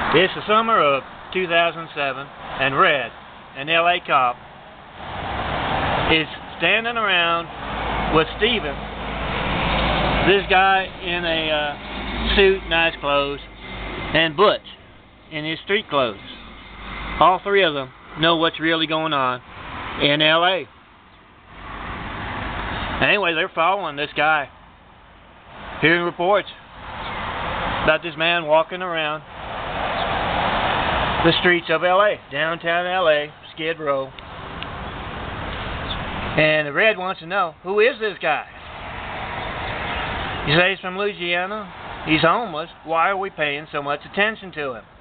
It's the summer of 2007, and Red, an LA cop, is standing around with Steven, this guy in a suit, nice clothes, and Butch in his street clothes. All three of them know what's really going on in LA. Anyway, they're following this guy, hearing reports about this man walking around the streets of LA, downtown LA, Skid Row. And the Red wants to know, who is this guy? You say he's from Louisiana? He's homeless. Why are we paying so much attention to him?